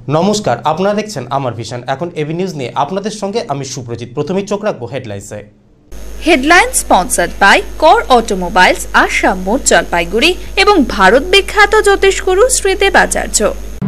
নমস্কার, আপনারা দেখছেন আমার ভিশন। এখন এবি নিউজ নিয়ে আপনাদের সঙ্গে আমি সুপ্রজিৎ। প্রথমেই চোখ রাখবো হেডলাইন্সে। হেডলাইন স্পন্সর্ড বাই কর অটোমোবাইলস, আসাম মোড়, জলপাইগুড়ি এবং ভারত বিখ্যাত জ্যোতিষগুরু শ্রী দেবাচার্য।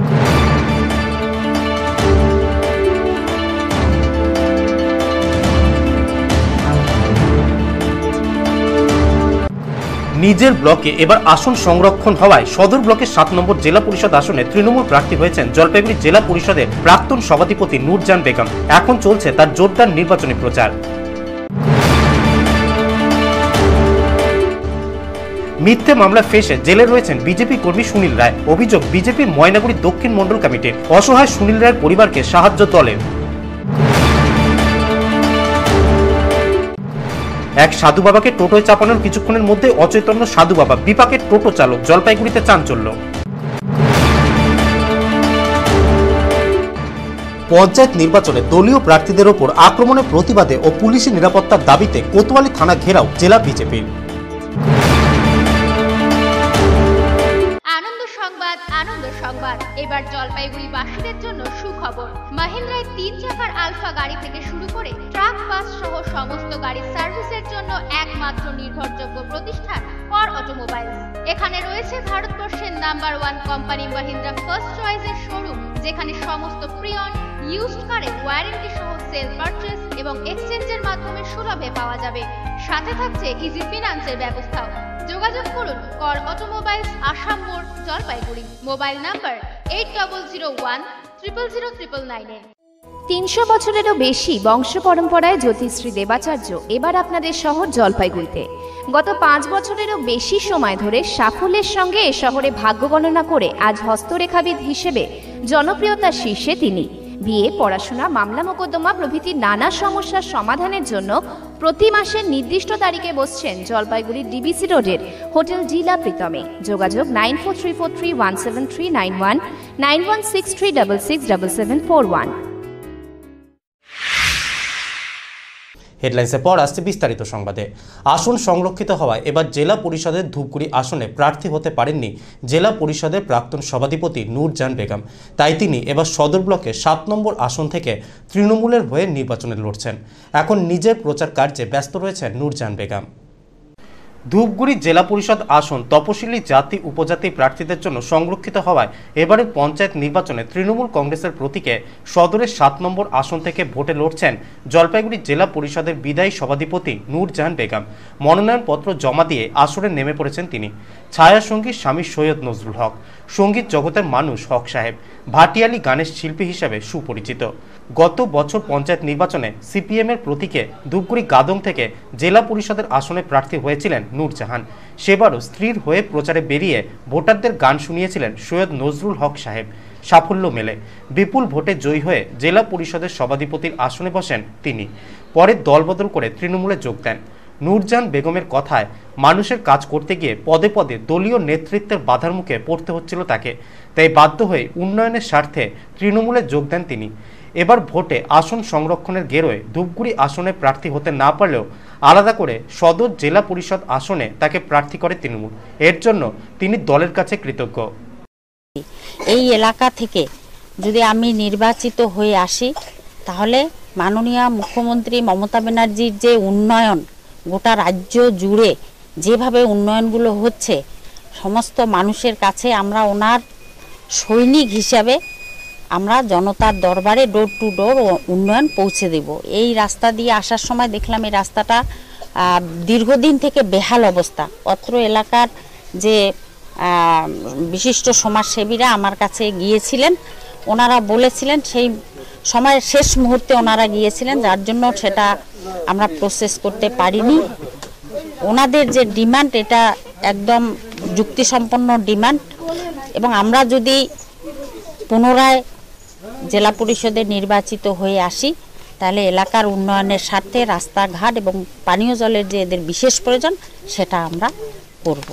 নিজের ব্লকে এবার আসন সংরক্ষণ হওয়ায় সদর ব্লকের 7 নম্বর জেলা পরিষদ আসনে তৃণমূল প্রার্থী হয়েছেন জলপাইগুড়ি জেলা পরিষদের প্রাক্তন সভাধিপতি নূরজাহান বেগম। এখন চলছে তার জোরদার নির্বাচনী প্রচার। মিথ্যে মামলায় ফেঁসে জেলে রয়েছেন বিজেপি কর্মী সুনীল রায়। অভিযোগ, বিজেপির ময়নাগুড়ি দক্ষিণ মণ্ডল কমিটির অসহায় সুনীল রায়ের পরিবারকে সাহায্য দলে। এক সাধু বাবাকে টোটোয় চাপানোর কিছুক্ষণের মধ্যে অচৈতন্য সাধু বাবা, বিপাকের টোটো চালক, জলপাইগুড়িতে চাঞ্চল্য। পঞ্চায়েত নির্বাচনে দলীয় প্রার্থীদের ওপর আক্রমণের প্রতিবাদে ও পুলিশি নিরাপত্তার দাবিতে কোতোয়ালি থানা ঘেরাও জেলা বিজেপির। আনন্দ সংবাদ এবার জলপাইগুড়িবাসীদের জন্য সুখবর। মাহিন্দ্রায় 3 চাকার আলফা গাড়ি থেকে শুরু করে ট্রাক, বাস সহ সমস্ত গাড়ির সার্ভিসের জন্য একমাত্র নির্ভরযোগ্য প্রতিষ্ঠান কর অটোমোবাইলস। এখানে রয়েছে ভারতবর্ষের নাম্বার 1 কোম্পানি মাহিন্দ্রা ফার্স্ট চয়েসের শোরুম, যেখানে সমস্ত প্রিয়ন ইউজড কারের ওয়ারেন্টি সহ সেল পারচেজ এবং এক্সচেঞ্জের মাধ্যমে সুলভে পাওয়া যাবে। সাথে থাকছে ইজি ফিনান্সের ব্যবস্থাও। যোগাযোগ করুন কর অটোমোবাইলস, আসাম মোড়, জলপাইগুড়ি। Mobile number 8001000999। 300 বছরেরও বেশি বংশ পরম্পরায় জ্যোতিশ্রী দেবাচার্য এবার আপনাদের শহর জলপাইগুড়িতে। গত 5 বছরেরও বেশি সময় ধরে সাফল্যের সঙ্গে এ শহরে ভাগ্য গণনা করে আজ হস্তরেখাবিদ হিসেবে জনপ্রিয়তার শীর্ষে তিনি। বিয়ে, পড়াশোনা, মামলা মোকদ্দমা প্রভৃতি নানা সমস্যার সমাধানের জন্য প্রতি মাসের নির্দিষ্ট তারিখে বসছেন জলপাইগুড়ির ডিবিসি রোডের হোটেল জিলা প্রীতমে। যোগাযোগ 9434317391, 9163667741। হেডলাইন্সের পর আসছে বিস্তারিত সংবাদে। আসন সংরক্ষিত হওয়ায় এবার জেলা পরিষদের ধূপগুড়ি আসনে প্রার্থী হতে পারেননি জেলা পরিষদের প্রাক্তন সভাধিপতি নূরজাহান বেগম। তাই তিনি এবার সদর ব্লকের 7 নম্বর আসন থেকে তৃণমূলের হয়ে নির্বাচনে লড়ছেন। এখন নিজের প্রচার কার্যে ব্যস্ত রয়েছেন নূরজাহান বেগম। ধূপগুড়ি জেলা পরিষদ আসন তপশিলি জাতি উপজাতি প্রার্থীদের জন্য সংরক্ষিত হওয়ায় এবারের পঞ্চায়েত নির্বাচনে তৃণমূল কংগ্রেসের প্রতীকে সদরের 7 নম্বর আসন থেকে ভোটে লড়ছেন জলপাইগুড়ি জেলা পরিষদের বিদায়ী সভাধিপতি নূরজাহান বেগম। মনোনয়নপত্র জমা দিয়ে আসরে নেমে পড়েছেন তিনি। ছায়া সঙ্গীত স্বামী সৈয়দ নজরুল হক, সঙ্গীত জগতের মানুষ হক সাহেব, ভাটিয়ালি গানের শিল্পী হিসেবে সুপরিচিত। গত বছর পঞ্চায়েত নির্বাচনে সিপিএমের প্রতীকে ধূপগুড়ি গাদং থেকে জেলা পরিষদের আসনে প্রার্থী হয়েছিলেন নূরজাহান। সেবারও স্ত্রীর হয়ে প্রচারে বেরিয়ে ভোটারদের গান শুনিয়েছিলেন সৈয়দ নজরুল হক সাহেব। সাফল্য মেলে, বিপুল ভোটে জয়ী হয়ে জেলা পরিষদের সভাধিপতির আসনে বসেন তিনি। পরে দলবদল করে তৃণমূলে যোগ দেন। নূরজাহান বেগমের কথায়, মানুষের কাজ করতে গিয়ে পদে পদে দলীয় নেতৃত্বের বাধার মুখে পড়তে হচ্ছিল তাকে, তাই বাধ্য হয়ে উন্নয়নের স্বার্থে তৃণমূলে যোগ দেন তিনি। এবার ভোটে আসন সংরক্ষণের গেরোয় ধূপগুড়ি আসনে প্রার্থী হতে না পারলেও আলাদা করে সদর জেলা পরিষদ আসনে তাকে প্রার্থী করে তৃণমূল। এর জন্য তিনি দলের কাছে কৃতজ্ঞ। এই এলাকা থেকে যদি আমি নির্বাচিত হয়ে আসি, তাহলে মাননীয় মুখ্যমন্ত্রী মমতা ব্যানার্জির যে উন্নয়ন, গোটা রাজ্য জুড়ে যেভাবে উন্নয়নগুলো হচ্ছে, সমস্ত মানুষের কাছে আমরা ওনার সৈনিক হিসাবে আমরা জনতার দরবারে ডোর টু ডোর উন্নয়ন পৌঁছে দেব। এই রাস্তা দিয়ে আসার সময় দেখলাম এই রাস্তাটা দীর্ঘদিন থেকে বেহাল অবস্থা। অত্র এলাকার যে বিশিষ্ট সমাজসেবীরা আমার কাছে গিয়েছিলেন, ওনারা বলেছিলেন, সেই সময়ের শেষ মুহূর্তে ওনারা গিয়েছিলেন, যার জন্য সেটা আমরা প্রসেস করতে পারিনি। ওনাদের যে ডিমান্ড, এটা একদম যুক্তিসম্পন্ন ডিমান্ড, এবং আমরা যদি পুনরায় জেলা পরিষদে নির্বাচিত হয়ে আসি, তাহলে এলাকার উন্নয়নের স্বার্থে রাস্তাঘাট এবং পানীয় জলের যে এদের বিশেষ প্রয়োজন, সেটা আমরা করব।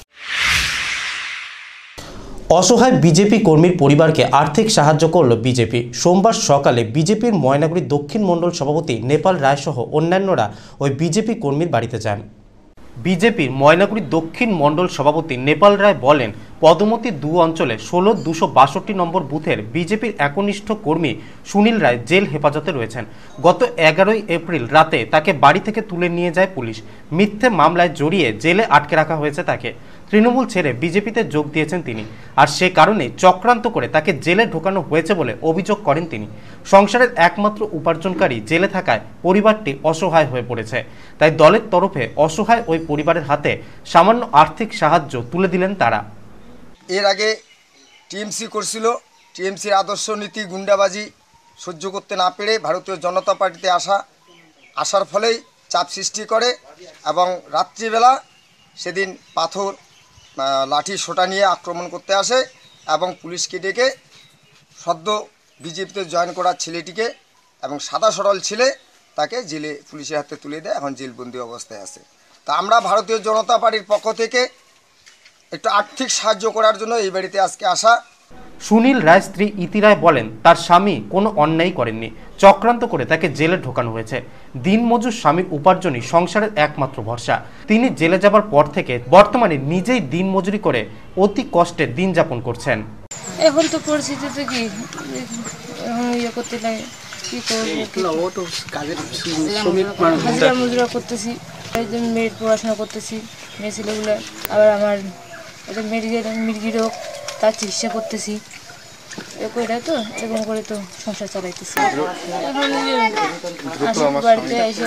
অসহায় বিজেপি কর্মীর পরিবারকে আর্থিক সাহায্য করল বিজেপি। সোমবার সকালে বিজেপির ময়নাগুড়ি দক্ষিণ মণ্ডল সভাপতি নেপাল রায় সহ অন্যান্যরা ওই বিজেপি কর্মীর বাড়িতে যান। বিজেপির ময়নাগুড়ি দক্ষিণ মণ্ডল সভাপতি নেপাল রায় বলেন, পদমতি 2 অঞ্চলে 16,262 নম্বর বুথের বিজেপির একনিষ্ঠ কর্মী সুনীল রায় জেল হেফাজতে রয়েছেন। গত 11 এপ্রিল রাতে তাকে বাড়ি থেকে তুলে নিয়ে যায় পুলিশ। মিথ্যে মামলায় জড়িয়ে জেলে আটকে রাখা হয়েছে তাকে। তৃণমূল ছেড়ে বিজেপিতে যোগ দিয়েছেন তিনি, আর সে কারণে চক্রান্ত করে তাকে জেলে ঢোকানো হয়েছে বলে অভিযোগ করেন তিনি। সংসারের একমাত্র উপার্জনকারী জেলে থাকায় পরিবারটি অসহায় হয়ে পড়েছে। তাই দলের তরফে অসহায় ওই পরিবারের হাতে সামান্য আর্থিক সাহায্য তুলে দিলেন তারা। এর আগে টিএমসি করছিল, টিএমসির আদর্শ নীতি গুন্ডাবাজি সহ্য করতে না পেরে ভারতীয় জনতা পার্টিতে আসার ফলেই চাপ সৃষ্টি করে এবং রাত্রিবেলা সেদিন পাথর লাঠি সোটা নিয়ে আক্রমণ করতে আসে এবং পুলিশকে ডেকে সদ্য বিজেপিতে জয়েন করা ছেলেটিকে এবং সাদা সরল ছেলে তাকে জেলে পুলিশের হাতে তুলে দেয়, এখন জেলবন্দি অবস্থায় আছে। তা আমরা ভারতীয় জনতা পার্টির পক্ষ থেকে একটু আর্থিক সাহায্য করার জন্য এই বাড়িতে আজকে আসা। সুনীল রায় স্ত্রী ইতি রায় বলেন, তার স্বামী কোনো অন্যায় করেননি, চক্রান্ত করে তাকে জেলে ঢোকানো হয়েছে। দিনমজুর স্বামীর উপার্জনই সংসারের একমাত্র ভরসা। তিনি জেলে যাবার পর থেকে বর্তমানে নিজেই দিনমজুরি করে অতি কষ্টে দিন যাপন করছেন। এখন তো পরিস্থিতিতে কি ইয়ে করতে লাগে, কি করবো, হাজিরা মজুরা করতেছি, মেয়ের পড়াশোনা করতেছি, মেয়ে ছেলেগুলো, আবার আমার মির্গি রোগ, তার চিকিৎসা করতেছি, এটাই তো এরকম করে তো সংসার চালাইতেছি। এখন বাড়িতে এসে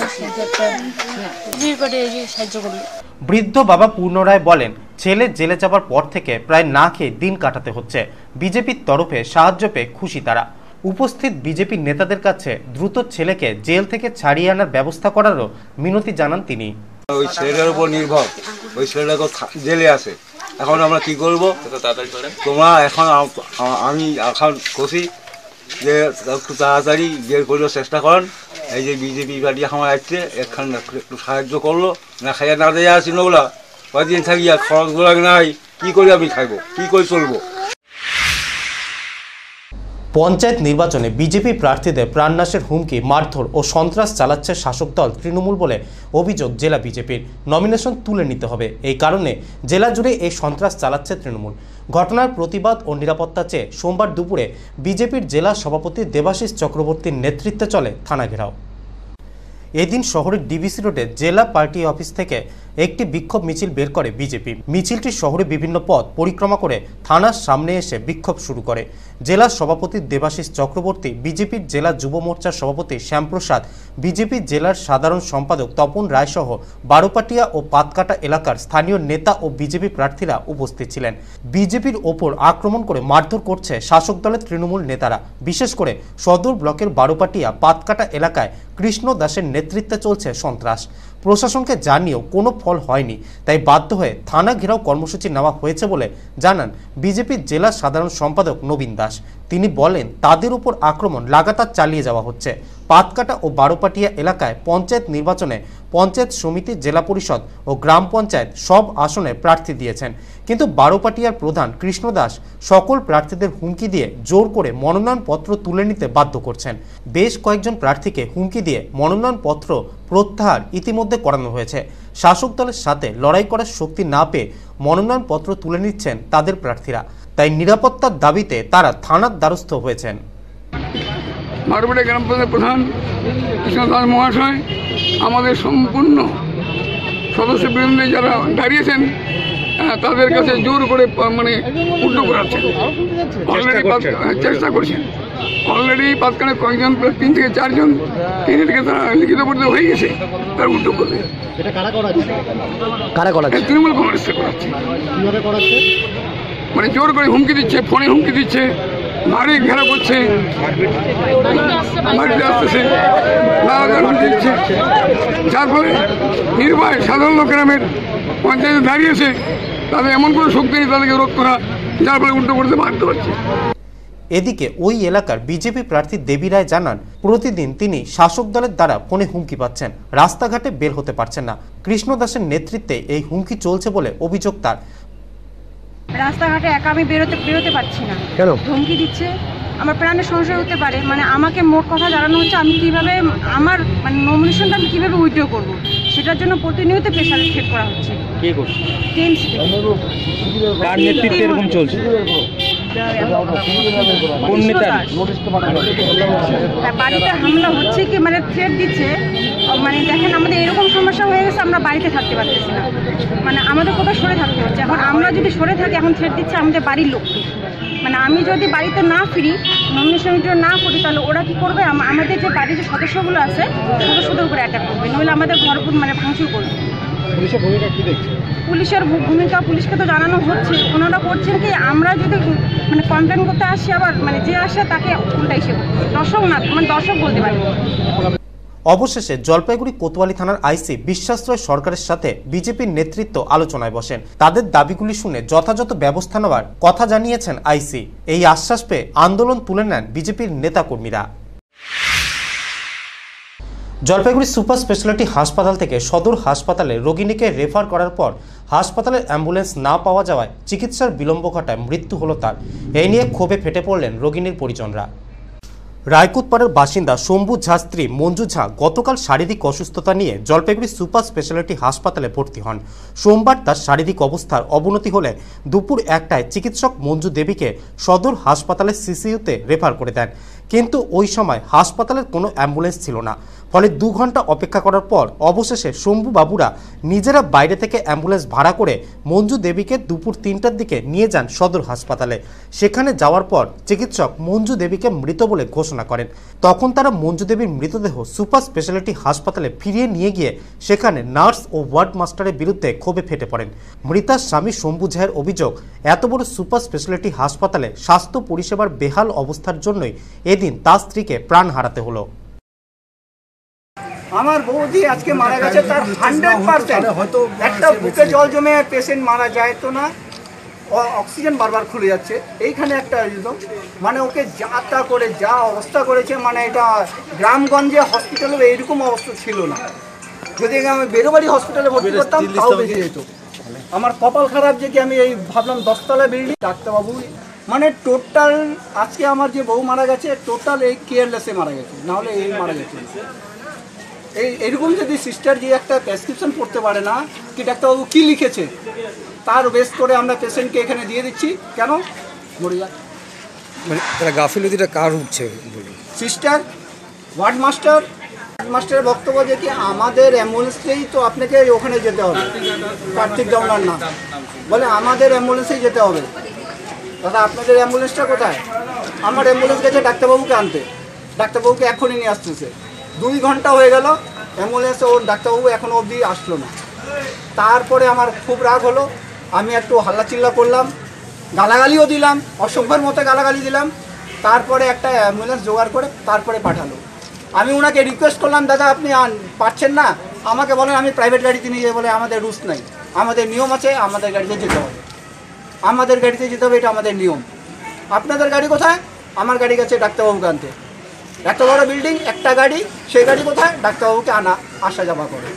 এসে সাহায্য করলো। বৃদ্ধ বাবা পূর্ণ রায় বলেন, ছেলে জেলে যাবার পর থেকে প্রায় না খেয়ে দিন কাটাতে হচ্ছে। বিজেপির তরফে সাহায্য পেয়ে খুশি তারা। উপস্থিত বিজেপির নেতাদের কাছে দ্রুত ছেলেকে জেল থেকে ছাড়িয়ে আনার ব্যবস্থা করারও মিনতি জানান তিনি। ওই ছেলেটার উপর নির্ভর, ওই ছেলেটাকে জেলে আছে, এখন আমরা কি করব? তোমরা এখন আমি এখন খুশি যে একটু তাড়াতাড়ি বের করার চেষ্টা করেন। এই যে বিজেপি পার্টি আমার আসছে, এখানে একটু সাহায্য করলো, না খাইয়া না দিয়ে আসি ওগুলা কদিন থাকি আর খরচগুলো নাই, কি করে আমি খাইবো, কি করে চলবো? পঞ্চায়েত নির্বাচনে বিজেপি প্রার্থীদের প্রাণনাশের হুমকি, মারধর ও সন্ত্রাস চালাচ্ছে শাসক দল তৃণমূল বলে অভিযোগ জেলা বিজেপির। নমিনেশন তুলে নিতে হবে, এই কারণে জেলা জুড়ে এই সন্ত্রাস চালাচ্ছে তৃণমূল। ঘটনার প্রতিবাদ ও নিরাপত্তা চেয়ে সোমবার দুপুরে বিজেপির জেলা সভাপতি দেবাশিস চক্রবর্তীর নেতৃত্বে চলে থানা ঘেরাও। এদিন শহরের ডিবিসি রোডে জেলা পার্টি অফিস থেকে একটি বিক্ষোভ মিছিল বের করে বিজেপি। মিছিলটি শহরে বিভিন্ন পথ পরিক্রমা করে থানার সামনে এসে বিক্ষোভ শুরু করে। জেলা সভাপতি দেবাশিস চক্রবর্তী, বিজেপির জেলা যুব মোর্চার সভাপতি শ্যামপ্রসাদ, বিজেপির জেলার সাধারণ সম্পাদক তপন রায় সহ বারোপাটিয়া ও পাতকাটা এলাকার স্থানীয় নেতা ও বিজেপি প্রার্থীরা উপস্থিত ছিলেন। বিজেপির ওপর আক্রমণ করে মারধর করছে শাসক দলের তৃণমূল নেতারা। বিশেষ করে সদর ব্লকের বারোপাটিয়া পাতকাটা এলাকায় কৃষ্ণ দাসের নেতৃত্বে চলছে সন্ত্রাস। প্রশাসনকে জানিয়েও কোনো ফল হয়নি, তাই বাধ্য হয়ে থানা ঘেরাও কর্মসূচি নেওয়া হয়েছে বলে জানান বিজেপির জেলা সাধারণ সম্পাদক নবীন দাস। তিনি বলেন, তাদের উপর আক্রমণ লাগাতার চালিয়ে যাওয়া হচ্ছে। পাতকাটা ও বারোপাটিয়া এলাকায় পঞ্চায়েত নির্বাচনে পঞ্চায়েত সমিতি, জেলা পরিষদ ও গ্রাম পঞ্চায়েত সব আসনে প্রার্থী দিয়েছেন, কিন্তু বারোপাটিয়ার প্রধান কৃষ্ণ দাস সকল প্রার্থীদের হুমকি দিয়ে জোর করে মনোনয়নপত্র তুলে নিতে বাধ্য করছেন। বেশ কয়েকজন প্রার্থীকে হুমকি দিয়ে মনোনয়নপত্র প্রত্যাহার ইতিমধ্যে করানো হয়েছে। শাসক দলের সাথে লড়াই করার শক্তি না পেয়ে মনোনয়নপত্র তুলে নিচ্ছেন তাদের প্রার্থীরা। তাই নিরাপত্তার দাবিতে তারা থানার দ্বারস্থ হয়েছেন। বারোপাটিয়া গ্রাম পঞ্চায়েত প্রধান কৃষ্ণ দাস মহাশয় আমাদের সম্পূর্ণ সদস্যবৃন্দ যারা দাঁড়িয়েছেন তাদের কাছে জোর করে মানে উল্টো করাচ্ছেন, অলরেডি চেষ্টা করছেন। অলরেডি পাতকানে কয়েকজন 3 থেকে 4 জন তিনি থেকে তারা লিখিত পরিচয় হয়ে গেছে, তার উল্টো করবে। তৃণমূল কংগ্রেসে করাচ্ছে, মানে জোর করে হুমকি দিচ্ছে, ফোনে হুমকি দিচ্ছে, বাড়ি ঘেরা করছে, বাড়িতে আসতেছে, হুমকি দিচ্ছে, যার ফলে নির্ভয় সাধারণ লোকেরামের পঞ্চায়েতে দাঁড়িয়েছে, তাদের এমন কোনো শক্তি নেই তাদেরকে রোধ করা, যার ফলে উল্টো করতে বাধ্য হচ্ছে। এদিকে ওই এলাকার বিজেপি প্রার্থী দেবী রায় জানান, প্রতিদিন তিনি শাসক দলের দ্বারা ফোনে হুমকি পাচ্ছেন, রাস্তাঘাটে বের হতে পারছেন না। কৃষ্ণ দাসের নেতৃত্বে এই হুমকি চলছে বলে অভিযোগ তার। রাস্তাঘাটে একা আমি বেরোতে পারছি না, কেন হুমকি দিচ্ছে, আমার প্রাণের সংশয় হতে পারে। মানে আমাকে মোট কথা জানানো হচ্ছে আমি কীভাবে আমার মানে নমিনেশনটা আমি কীভাবে উইথড্র করবো, সেটার জন্য প্রতিনিয়ত প্রেশার সেট করা হচ্ছে। কে করছে? টিএমসি কার নেতৃত্বে এরকম চলছে? কোন নেতা? বাড়িতে হামলা হচ্ছে কি মানে থ্রেট দিচ্ছে। মানে দেখেন আমাদের এরকম সমস্যা হয়ে গেছে, আমরা বাড়িতে থাকতে পারতেছি না, মানে আমাদের কোথাও সরে থাকতে হচ্ছে। এখন আমরা যদি সরে থাকি, এখন থ্রেট দিচ্ছে আমাদের বাড়ির লোককে। মানে আমি যদি বাড়িতে না ফিরি, নমিনেশন না করি, তাহলে ওরা কি করবে, আমাদের যে বাড়ির যে সদস্যগুলো আছে সদস্যদের উপরে অ্যাটাক করবে, নইলে আমাদের ঘর মানে ভাঙচুর করবে। পুলিশের ভূমিকা কি দেখছে? পুলিশের ভূমিকা পুলিশকে তো জানানো হচ্ছে, ওনারা করছেন কি আমরা যদি মানে কমপ্লেন করতে আসি, আবার মানে যে আসে তাকে উল্টা এসে দর্শক না মানে দর্শক বলতে পারি। অবশেষে জলপাইগুড়ি কোতোয়ালি থানার আইসি বিশ্বাস রায় সরকারের সাথে বিজেপির নেতৃত্ব আলোচনায় বসেন। তাদের দাবিগুলি শুনে যথাযথ ব্যবস্থা নেওয়ার কথা জানিয়েছেন আইসি। এই আশ্বাস পেয়ে আন্দোলন তুলে নেন বিজেপির নেতাকর্মীরা। জলপাইগুড়ি সুপার স্পেশালিটি হাসপাতাল থেকে সদর হাসপাতালে রোগিণীকে রেফার করার পর হাসপাতালের অ্যাম্বুলেন্স না পাওয়া যাওয়ায় চিকিৎসার বিলম্ব ঘটায় মৃত্যু হলো তার। এই নিয়ে ক্ষোভে ফেটে পড়লেন রোগিণীর পরিজনরা। রায়কুটপাড়ার বাসিন্দা শম্ভু ঝার স্ত্রী মঞ্জু ঝা গতকাল শারীরিক অসুস্থতা নিয়ে জলপাইগুড়ি সুপার স্পেশালিটি হাসপাতালে ভর্তি হন। সোমবার তার শারীরিক অবস্থার অবনতি হলে দুপুর 1টায় চিকিৎসক মঞ্জু দেবীকে সদর হাসপাতালের সিসিইউতে রেফার করে দেন, কিন্তু ওই সময় হাসপাতালের কোনো অ্যাম্বুলেন্স ছিল না। ফলে 2 ঘন্টা অপেক্ষা করার পর অবশেষে শম্ভু বাবুরা নিজেরা বাইরে থেকে অ্যাম্বুলেন্স ভাড়া করে মঞ্জু দেবীকে দুপুর 3টার দিকে নিয়ে যান সদর হাসপাতালে। সেখানে যাওয়ার পর চিকিৎসক মঞ্জু দেবীকে মৃত বলে ঘোষণা করেন। তখন তারা মঞ্জু দেবীর মৃতদেহ সুপার স্পেশালিটি হাসপাতালে ফিরিয়ে নিয়ে গিয়ে সেখানে নার্স ও ওয়ার্ড মাস্টারের বিরুদ্ধে ক্ষোভে ফেটে পড়েন। মৃতার স্বামী শম্ভু ঝায়ের অভিযোগ, এত বড় সুপার স্পেশালিটি হাসপাতালে স্বাস্থ্য পরিষেবার বেহাল অবস্থার জন্যই এদিন তার স্ত্রীকে প্রাণ হারাতে হলো। আমার বৌদি আজকে মারা গেছে, তার 100% হয়তো একটা বুকে জল জমে পেশেন্ট মারা যায় তো না, অক্সিজেন বারবার খুলে যাচ্ছে। এইখানে একটা একদম মানে ওকে যা তা করে যা অবস্থা করেছে, মানে এটা গ্রামগঞ্জে হসপিটালে এইরকম অবস্থা ছিল না। যদি আমি বেরোবাড়ি হসপিটালে ভর্তি করতাম তাও বেশি যেত। আমার কপাল খারাপ যে কি আমি এই ভাবলাম 10তলা বিল্ডিং, ডাক্তারবাবু মানে টোটাল আজকে আমার যে বউ মারা গেছে টোটাল এই কেয়ারলেসে মারা গেছে, নাহলে এই মারা গেছে। এইরকম যদি সিস্টার যে একটা প্রেসক্রিপশন পড়তে পারে না কি ডাক্তারবাবু কী লিখেছে, তার বেস করে আমরা পেশেন্টকে এখানে দিয়ে দিচ্ছি, কেন মরে যাক। মানে তারা গাফিলতিটা কার উঠছে বলে সিস্টার ওয়ার্ড মাস্টারের বক্তব্য যে কি আমাদের অ্যাম্বুলেন্সেই তো আপনাকে ওখানে যেতে হবে, কার্তিক ডাউনার না বলে আমাদের অ্যাম্বুলেন্সেই যেতে হবে। দাদা আপনাদের অ্যাম্বুলেন্সটা কোথায়? আমার অ্যাম্বুলেন্স গেছে ডাক্তারবাবুকে আনতে, ডাক্তারবাবুকে এখনই নিয়ে আসতেছে। 2 ঘন্টা হয়ে গেল অ্যাম্বুলেন্সে, ওর ডাক্তারবাবু এখনও অবধি আসলো না। তারপরে আমার খুব রাগ হলো, আমি একটু হাল্লাচিল্লা করলাম, গালাগালিও দিলাম, অসভ্যের মতো গালাগালি দিলাম। তারপরে একটা অ্যাম্বুলেন্স জোগাড় করে তারপরে পাঠালো। আমি ওনাকে রিকোয়েস্ট করলাম, দাদা আপনি পারছেন না, আমাকে বলেন আমি প্রাইভেট গাড়িতে নিয়ে যাই, বলে আমাদের রুলস নাই, আমাদের নিয়ম আছে, আমাদের গাড়িতে যেতে হবে, আমাদের গাড়িতে যেতে হবে, এটা আমাদের নিয়ম। আপনাদের গাড়ি কোথায়? আমার গাড়ি গেছে ডাক্তারবাবুকে আনতে। এত বড় বিল্ডিং, একটা গাড়ি, সেই গাড়ি কোথায়? ডাক্তারবাবুকে আসা যাওয়া করে।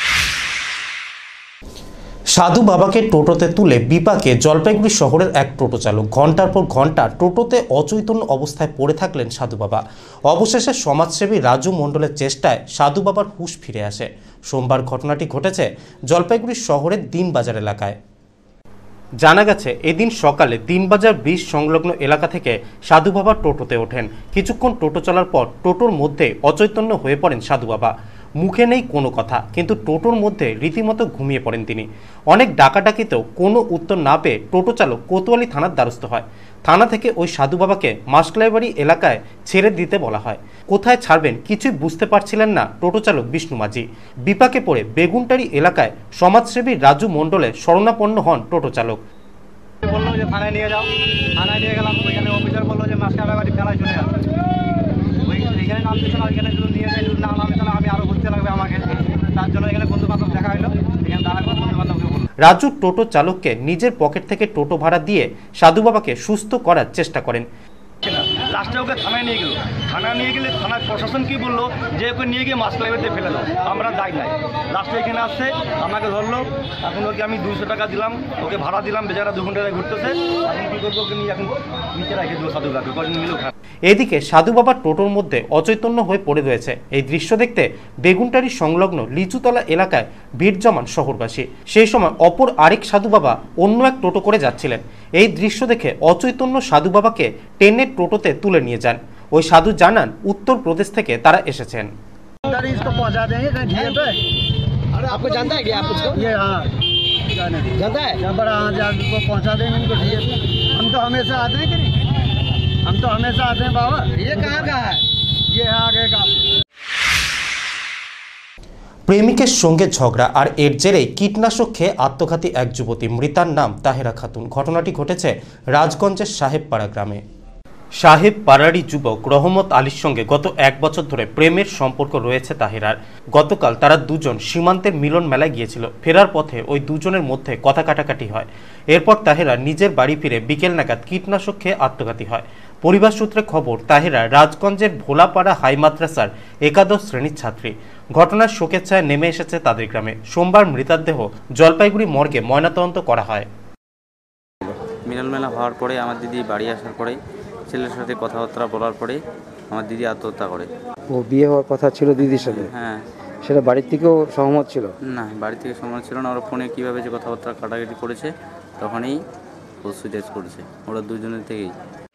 সাধু বাবাকে টোটোতে তুলে বিপাকে জলপাইগুড়ি শহরের এক টোটো চালক। ঘন্টার পর ঘন্টা টোটোতে অচৈতন্য অবস্থায় পড়ে থাকলেন সাধু বাবা। অবশেষে সমাজসেবী রাজু মণ্ডলের চেষ্টায় সাধু বাবার হুঁশ ফিরে আসে। সোমবার ঘটনাটি ঘটেছে জলপাইগুড়ি শহরের দিনবাজার এলাকায়। জানা গেছে এদিন সকালে দিনবাজার ব্রিজ সংলগ্ন এলাকা থেকে সাধু বাবা টোটোতে ওঠেন। কিছুক্ষণ টোটো চলার পর টোটোর মধ্যে অচৈতন্য হয়ে পড়েন সাধু বাবা। মুখে নেই কোনো কথা, কিন্তু টোটোর মধ্যে রীতিমতো ঘুমিয়ে পড়েন তিনি। অনেক ডাকাডাকিতেও কোনো উত্তর না পেয়ে টোটো চালক কোতোয়ালি থানার দ্বারস্থ হয়। থানা থেকে ওই সাধু বাবাকে মাসলাইবাড়ি এলাকায় ছেড়ে দিতে বলা হয়। কোথায় ছাড়বেন কিছুই বুঝতে পারছিলেন না টোটো চালক বিষ্ণু মাঝি। বিপাকে পড়ে বেগুনটারি এলাকায় সমাজসেবী রাজু মণ্ডলের শরণাপন্ন হন টোটো চালক। বললো যে থানায় নিয়ে যাও, থানায় নিয়ে গেলাম। ওইখানে অফিসার বললো যে মাসলাইবাড়ি ফেলায় চলে আসবে। এখানে নামতে চলো, এখানে যদি নিয়ে যাই, যদি না নামে তাহলে আমি আরো ঘুরতে লাগবে আমাকে। তার জন্য এখানে বন্ধু বান্ধব দেখা হলো, এখানে দাঁড়াবো, বন্ধু বান্ধবকে বললো। রাজু টোটো চালককে নিজের পকেট থেকে টোটো ভাড়া দিয়ে সাধু বাবাকে সুস্থ করার চেষ্টা করেন। লাস্টে ওকে থানায় নিয়ে গেল। থানা নিয়ে গেলে থানার প্রশাসন কি বললো যে ওকে নিয়ে গিয়ে মাছ লাইব্রেরিতে ফেলে দাও, আমরা দায় নাই। লাস্টে এখানে আসছে, আমাকে ধরলো, এখন ওকে আমি 200 টাকা দিলাম, ওকে ভাড়া দিলাম, বেচারা 2 ঘন্টায় ঘুরতেছে। এখন কী করবো, ওকে নিয়ে এখন নিচে রেখে দেবো সাধু বাবাকে, কজন মিলেও খায়। এদিকে সাধু বাবার টোটোর মধ্যে অচৈতন্য হয়ে পড়ে রয়েছে। এই দৃশ্য দেখতে বেগুনটারি সংলগ্ন লিচুতলা এলাকায় ভিড় জমান শহরবাসী। সেই সময় অপর আরেক সাধু বাবা অন্য এক টোটো করে যাচ্ছিলেন। এই দৃশ্য দেখে অচৈতন্য সাধু বাবাকে টেনে টোটোতে তুলে নিয়ে যান। ওই সাধু জানান উত্তরপ্রদেশ থেকে তারা এসেছেন। आपको जानता है क्या? आप उसको? ये हाँ जानता है। जब को पहुंचा देंगे इनको दिए। हम तो हमेशा आते हैं कि नहीं? हम तो हमेशा आते हैं बाबा। ये कहाँ का है? ये है आगे का। প্রেমিকের সঙ্গে ঝগড়া আর এর জেরেই কীটনাশক খেয়ে আত্মঘাতী এক যুবতী, মৃতার নাম তাহেরা খাতুন। ঘটনাটি ঘটেছে রাজগঞ্জের সাহেবপাড়া গ্রামে। সাহেবপাড়ারই যুবক রহমত আলীর সঙ্গে গত 1 বছর ধরে প্রেমের সম্পর্ক রয়েছে তাহেরার। গতকাল তারা দুজন সীমান্তের মিলন মেলায় গিয়েছিল। ফেরার পথে ওই দুজনের মধ্যে কথা কাটাকাটি হয়। এরপর তাহেরা নিজের বাড়ি ফিরে বিকেল নাগাদ কীটনাশক খেয়ে আত্মঘাতী হয়। পরিবার সূত্রে খবর, তাহেরা রাজগঞ্জের ভোলাপাড়া হাই মাদ্রাসার একাদশ শ্রেণীর ছাত্রী। ঘটনার শোকের ছায়া নেমে এসেছে তাদের গ্রামে। সোমবার মৃতদেহ জলপাইগুড়ি মর্গে ময়নাতদন্ত করা হয়। মিলন মেলা হওয়ার পরে আমার দিদি বাড়ি আসার পরে ছেলের সাথে কথাবার্তা বলার পরে আমার দিদি আত্মহত্যা করে। ও বিয়ে হওয়ার কথা ছিল দিদির সাথে? হ্যাঁ। সেটা বাড়ির থেকেও সহমত ছিল? না, বাড়ি থেকে সহমত ছিল না। ওরা ফোনে কীভাবে যে কথাবার্তা কাটাকাটি করেছে তখনই ও সুইসাইড করেছে, ওরা দুজনের থেকেই।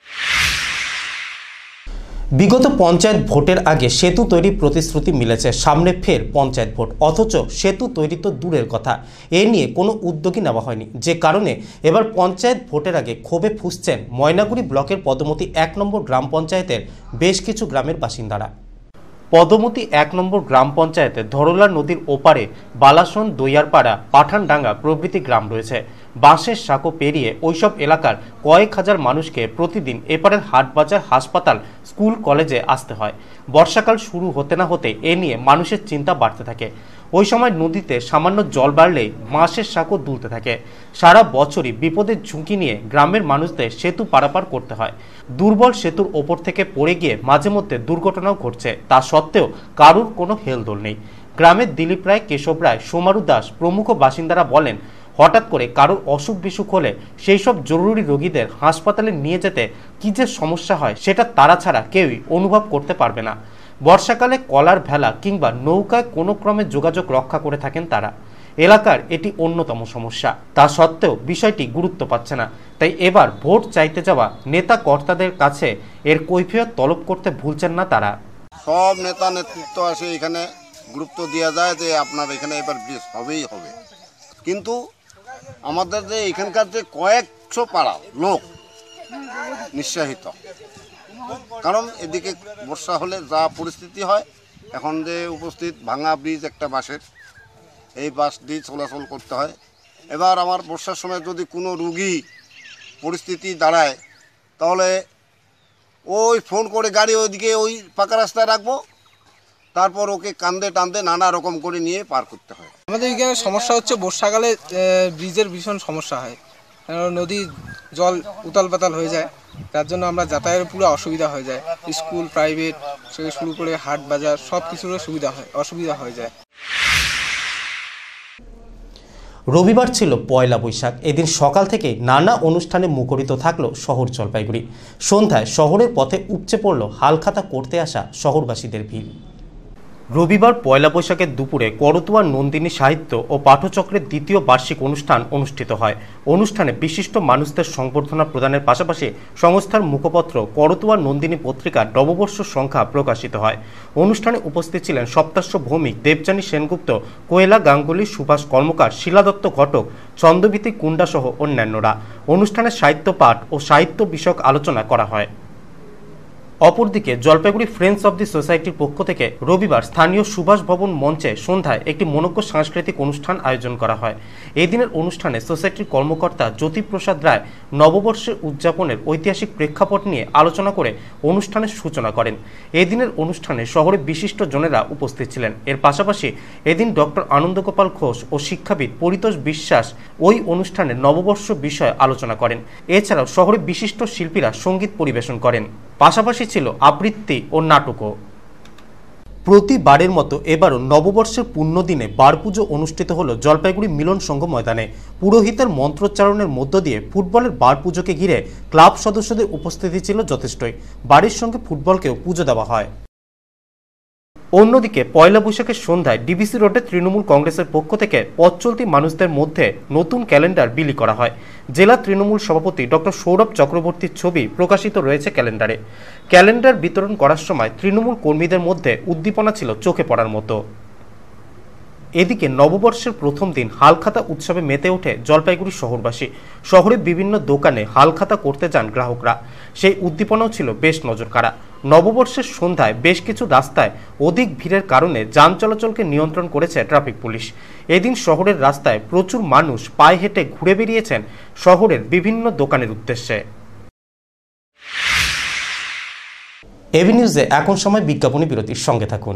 বিগত পঞ্চায়েত ভোটের আগে সেতু তৈরির প্রতিশ্রুতি মিলেছে, সামনে ফের পঞ্চায়েত ভোট, অথচ সেতু তৈরি তো দূরের কথা, এ নিয়ে কোনো উদ্যোগই নেওয়া হয়নি। যে কারণে এবার পঞ্চায়েত ভোটের আগে ক্ষোভে ফুঁসছেন ময়নাগুড়ি ব্লকের পদমতি 1 নম্বর গ্রাম পঞ্চায়েতের বেশ কিছু গ্রামের বাসিন্দারা। পদমতি 1 নম্বর গ্রাম পঞ্চায়েতে ধরলা নদীর ওপারে বালাসন, দইয়ারপাড়া, পাঠানডাঙ্গা প্রভৃতি গ্রাম রয়েছে। বাঁশের সাঁকো পেরিয়ে ওইসব এলাকার কয়েক হাজার মানুষকে প্রতিদিন এপারের হাটবাজার, হাসপাতাল, স্কুল, কলেজে আসতে হয়। বর্ষাকাল শুরু হতে না হতে এ নিয়ে মানুষের চিন্তা বাড়তে থাকে। ওই সময় নদীতে সামান্য জল বাড়লেই বাঁশের সাঁকো দুলতে থাকে। সারা বছরই বিপদের ঝুঁকি নিয়ে গ্রামের মানুষদের সেতু পারাপার করতে হয়। দুর্বল সেতুর ওপর থেকে পড়ে গিয়ে মাঝে মধ্যে দুর্ঘটনাও ঘটছে, তা সত্ত্বেও কারুর কোনো হেলদোল নেই। গ্রামের দিলীপ রায়, কেশব রায়, সোমারু দাস প্রমুখ বাসিন্দারা বলেন, হঠাৎ করে কারোর অসুখ বিসুখ হলে সেই সব জরুরি রোগীদের হাসপাতালে নিয়ে যেতে কী যে সমস্যা হয় সেটা তারা ছাড়া কেউই অনুভব করতে পারবে না। বর্ষাকালে কলার ভেলা কিংবা নৌকায় কোনো ক্রমে যোগাযোগ রক্ষা করে থাকেন তারা। এলাকার এটি অন্যতম সমস্যা, তা সত্ত্বেও বিষয়টি গুরুত্ব পাচ্ছে না। তাই এবার ভোট চাইতে যাওয়া নেতা কর্তাদের কাছে এর কৈফিয়ত তলব করতে ভুলছেন না তারা। সব নেতা নেতৃত্ব আসে এখানে, গুরুত্ব দেওয়া যায় যে আপনার এখানে এবার ব্রিজ হবেই হবে, কিন্তু আমাদের যে এখানকার যে কয়েকশো পাড়া লোক নিঃসাহিত, কারণ এদিকে বর্ষা হলে যা পরিস্থিতি হয়, এখন যে উপস্থিত ভাঙা ব্রিজ একটা বাসের, এই বাস দিয়ে চলাচল করতে হয়। এবার আমার বর্ষার সময় যদি কোনো রুগী পরিস্থিতি দাঁড়ায়, তাহলে ওই ফোন করে গাড়ি ওইদিকে ওই পাকা রাস্তায় রাখবো, তারপর ওকে কান্দে টান্দে নানা রকম করে নিয়ে পার করতে হয়। আমাদের এখানে সমস্যা হচ্ছে বর্ষাকালে ব্রিজের ভীষণ সমস্যা হয়, নদী জল উতাল পাতাল হয়ে যায়, তার জন্য আমরা যাতায়াতের পুরো অসুবিধা হয়ে যায়। স্কুল, প্রাইভেট থেকে শুরু করে হাট বাজার সব কিছুর অসুবিধা হয়ে যায়। রবিবার ছিল পয়লা বৈশাখ। এদিন সকাল থেকে নানা অনুষ্ঠানে মুখরিত থাকলো শহর জলপাইগুড়ি। সন্ধ্যায় শহরের পথে উপচে পড়ল হালখাতা করতে আসা শহরবাসীদের ভিড়। রবিবার পয়লা বৈশাখের দুপুরে করতোয়া নন্দিনী সাহিত্য ও পাঠচক্রের 2য় বার্ষিক অনুষ্ঠান অনুষ্ঠিত হয়। অনুষ্ঠানে বিশিষ্ট মানুষদের সংবর্ধনা প্রদানের পাশাপাশি সংস্থার মুখপত্র করতোয়া নন্দিনী পত্রিকার নববর্ষ সংখ্যা প্রকাশিত হয়। অনুষ্ঠানে উপস্থিত ছিলেন সপ্তাশ্য ভৌমিক, দেবযানী সেনগুপ্ত, কোয়েলা গাঙ্গুলি, সুভাষ কর্মকার, শিলাদত্ত ঘটক, চন্দ্রভিত্তিক কুণ্ডা সহ অন্যান্যরা। অনুষ্ঠানে সাহিত্য পাঠ ও সাহিত্য বিষয়ক আলোচনা করা হয়। অপরদিকে জলপাইগুড়ি ফ্রেন্ডস অব দি সোসাইটির পক্ষ থেকে রবিবার স্থানীয় সুভাষ ভবন মঞ্চে সন্ধ্যায় একটি মনোজ্ঞ সাংস্কৃতিক অনুষ্ঠান আয়োজন করা হয়। এই দিনের অনুষ্ঠানে সোসাইটির কর্মকর্তা জ্যোতিপ্রসাদ রায় নববর্ষের উদযাপনের ঐতিহাসিক প্রেক্ষাপট নিয়ে আলোচনা করে অনুষ্ঠানের সূচনা করেন। এই দিনের অনুষ্ঠানে শহরের বিশিষ্ট জনেরা উপস্থিত ছিলেন। এর পাশাপাশি এদিন ডক্টর আনন্দগোপাল ঘোষ ও শিক্ষাবিদ পরিতোষ বিশ্বাস ওই অনুষ্ঠানে নববর্ষ বিষয়ে আলোচনা করেন। এছাড়াও শহরের বিশিষ্ট শিল্পীরা সঙ্গীত পরিবেশন করেন। পাশাপাশি ছিল আবৃত্তি ও নাটকও। প্রতিবারের মতো এবারও নববর্ষের পুণ্যদিনে বার পুজো অনুষ্ঠিত হলো জলপাইগুড়ি মিলন সংঘ ময়দানে। পুরোহিতের মন্ত্রোচ্চারণের মধ্য দিয়ে ফুটবলের বার পুজোকে ঘিরে ক্লাব সদস্যদের উপস্থিতি ছিল যথেষ্টই। বাড়ির সঙ্গে ফুটবলকেও পুজো দেওয়া হয়। অন্যদিকে পয়লা বৈশাখের সন্ধ্যায় ডিবিসি রোডে তৃণমূল কংগ্রেসের পক্ষ থেকে পথ চলতি মানুষদের মধ্যে নতুন ক্যালেন্ডার বিলি করা হয়। জেলা তৃণমূল সভাপতি ডক্টর সৌরভ চক্রবর্তীর ছবি প্রকাশিত রয়েছে ক্যালেন্ডারে। ক্যালেন্ডার বিতরণ করার সময় তৃণমূল কর্মীদের মধ্যে উদ্দীপনা ছিল চোখে পড়ার মতো। এদিকে নববর্ষের প্রথম দিন হালখাতা উৎসবে মেতে ওঠে জলপাইগুড়ি শহরবাসী। শহরে বিভিন্ন দোকানে হালখাতা করতে যান গ্রাহকরা। সেই উদ্দীপনাও ছিল বেশ নজরকাড়া। নববর্ষের সন্ধ্যায় বেশ কিছু রাস্তায় অধিক ভিড়ের কারণে যান চলাচলকে নিয়ন্ত্রণ করেছে ট্রাফিক পুলিশ। এদিন শহরের রাস্তায় প্রচুর মানুষ পায়ে হেঁটে ঘুরে বেরিয়েছেন শহরের বিভিন্ন দোকানের উদ্দেশ্যে। এবি নিউজে এখন সময় বিজ্ঞাপনী বিরতির সঙ্গে থাকুন।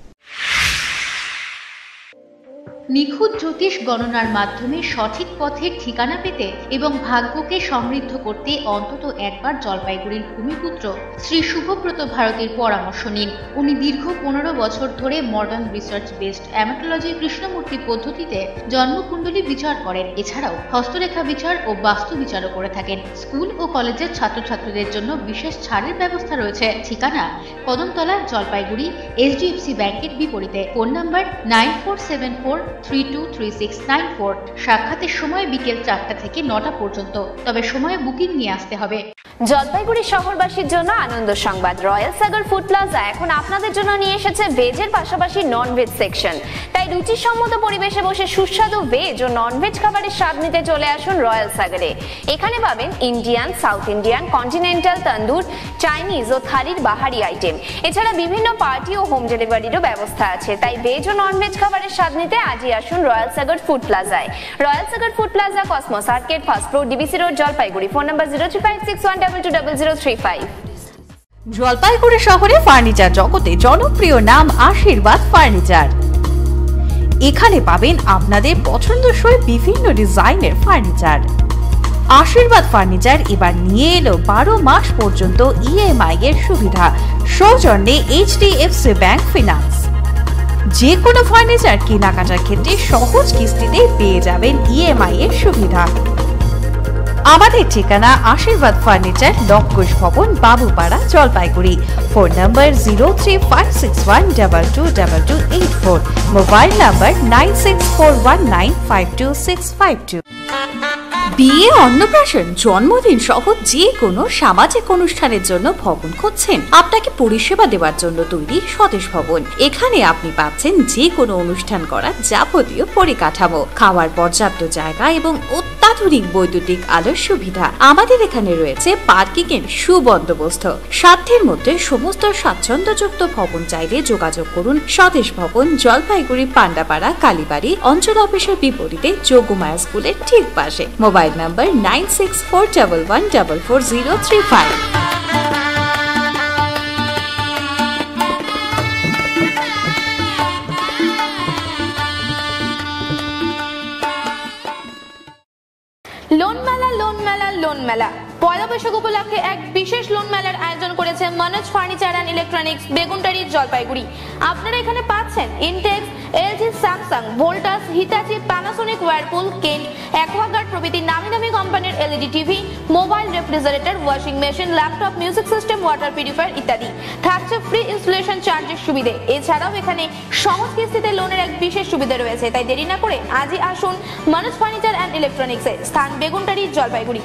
নিখুঁত জ্যোতিষ গণনার মাধ্যমে সঠিক পথের ঠিকানা পেতে এবং ভাগ্যকে সমৃদ্ধ করতে অন্তত একবার জলপাইগুড়ির ভূমিপুত্র শ্রী শুভব্রত ভারতীর পরামর্শ নিন। উনি দীর্ঘ 15 বছর ধরে মডার্ন রিসার্চ বেসড অ্যামাটোলজি কৃষ্ণমূর্তি পদ্ধতিতে জন্মকুণ্ডলী বিচার করেন। এছাড়াও হস্তরেখা বিচার ও বাস্তু বিচারও করে থাকেন। স্কুল ও কলেজের ছাত্রছাত্রীদের জন্য বিশেষ ছাড়ের ব্যবস্থা রয়েছে। ঠিকানা কদমতলা, জলপাইগুড়ি, HDFC ব্যাংকের বিপরীতে। Phone number 9474323694। সাক্ষাতের সময় বিকেল 4টা থেকে 9টা পর্যন্ত। তবে সময়ে বুকিং নিয়ে আসতে হবে। জলপাইগুড়ি শহরবাসীর জন্য আনন্দ সংবাদ, রয়্যাল সাগর ফুড প্লাজা এখন আপনাদের জন্য নিয়ে এসেছে ভেজের পাশাপাশি নন ভেজ সেকশন। তাই রুচিসম্মত পরিবেশে বসে সুস্বাদু ভেজ ও নন ভেজ খাবারের স্বাদ নিতে চলে আসুন রয়্যাল সাগরে। এখানে পাবেন Indian, south Indian, continental, tandoor, Chinese ও থালির বাহারি আইটেম। এছাড়া বিভিন্ন পার্টি ও হোম ডেলিভারিরও ব্যবস্থা আছে। তাই ভেজ ও নন ভেজ খাবারের স্বাদ নিতে আজই আসুন রয়্যাল সাগর ফুড প্লাজায়। Royal Sagar food plaza, cosmos arcade, first floor, DBC road, Jalpaiguri. Phone number 0356122035। Jalpaiguri শহরে ফার্নিচার জগতে জনপ্রিয় নাম আশীর্বাদ ফার্নিচার। এখানে পাবেন আপনাদের পছন্দসই বিভিন্ন ডিজাইনের ফার্নিচার। আশীর্বাদ ফার্নিচার এবার নিয়ে এলো 12 মাস পর্যন্ত EMI এর সুবিধা, সৌজন্যে HDFC ব্যাংক ফিনান্স। যে কোনো ফার্নিচার কেনাকাটার ক্ষেত্রে সহজ কিস্তিতে পেয়ে যাবেন EMI এর সুবিধা। আমাদের ঠিকানা আশীর্বাদ ফার্নিচার, লক্ষোষ ভবন, Babupara, Jalpaiguri. Phone number 0356122284, mobile number 9641952652। বিয়ে, অন্নপ্রাশন, জন্মদিন সহ যে কোনো সামাজিক অনুষ্ঠানের জন্য ভবন খুঁজছেন? আপনাকে পরিষেবা দেওয়ার জন্য তৈরি স্বদেশ ভবন। এখানে আপনি পাচ্ছেন যে কোনো অনুষ্ঠান করার যাবতীয় পরিকাঠামো, খাওয়ার পর্যাপ্ত জায়গা এবং অত্যাধুনিক বৈদ্যুতিক আলোর সুবিধা। আমাদের এখানে রয়েছে পার্কিং এর সুবন্দোবস্ত। সাধ্যের মধ্যে সমস্ত স্বাচ্ছন্দ্যযুক্ত ভবন চাইলে যোগাযোগ করুন স্বদেশ ভবন, জলপাইগুড়ি, পান্ডাপাড়া, কালীবাড়ি অঞ্চল অফিসের বিপরীতে যোগমায়া স্কুলের ঠিক পাশে। Mobile number 9641144035। লোন মেলা, লোন মেলা, লোন মেলা। পয়লা বৈশাখ উপলক্ষে এক বিশেষ লোন মেলার আয়োজন করেছে Manoj furniture and electronics, Beguntari, Jalpaiguri. আপনারা এখানে পাচ্ছেন Intex, LG, Samsung, Voltas, Hitachi, Panasonic, Whirlpool, Kent, Aquaguard প্রভৃতি নামি দামি কোম্পানির LED TV, mobile, refrigerator, washing machine, laptop, music system, water purifier ইত্যাদি। থাকছে ফ্রি ইনস্টলেশন চার্জের সুবিধে। এছাড়াও এখানে সহজ কিস্তিতে লোনের এক বিশেষ সুবিধা রয়েছে। তাই দেরি না করে আজই আসুন মনোজ ফার্নিচার অ্যান্ড ইলেকট্রনিক্সে, স্থান বেগুনটারি, জলপাইগুড়ি।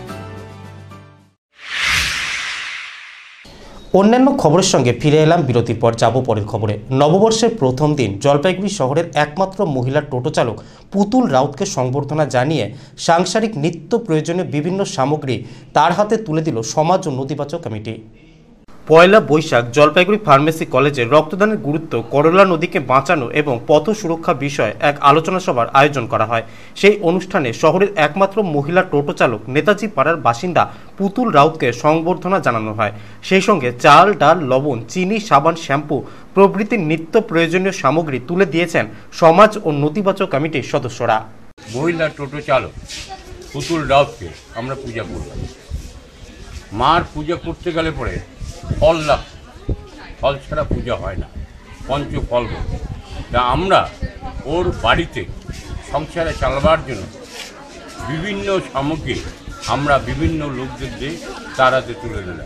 অন্যান্য খবরের সঙ্গে ফিরে এলাম বিরতির পর। যাব পরের খবরে। নববর্ষের প্রথম দিন জলপাইগুড়ি শহরের একমাত্র মহিলা টোটো চালক পুতুল রাউতকে সংবর্ধনা জানিয়ে সাংসারিক নিত্য প্রয়োজনীয় বিভিন্ন সামগ্রী তার হাতে তুলে দিল সমাজ ও নদীবাচক কমিটি। পয়লা বৈশাখ জলপাইগুড়ি ফার্মেসি কলেজে রক্তদানের গুরুত্ব, করলা নদীকে বাঁচানো এবং পথ সুরক্ষা বিষয়ে এক আলোচনা সভার আয়োজন করা হয়। সেই অনুষ্ঠানে শহরের একমাত্র মহিলা টোটো চালক নেতাজি পাড়ার বাসিন্দা পুতুল রাউতকে সংবর্ধনা জানানো হয়। সেই সঙ্গে চাল, ডাল, লবণ, চিনি, সাবান, শ্যাম্পু প্রভৃতি নিত্য প্রয়োজনীয় সামগ্রী তুলে দিয়েছেন সমাজ ও নদীবাচক কমিটির সদস্যরা। মহিলা টোটো চালক পুতুল রাউতকে আমরা পূজা করলাম। মার পূজা করতে গেলে পরে ফল লাভ, ফল ছাড়া পূজা হয় না, পঞ্চফল বলে। তা আমরা ওর বাড়িতে সংসারে চালাবার জন্য বিভিন্ন সামগ্রী আমরা বিভিন্ন লোকদের দিয়ে তারাতে তুলে দিলাম।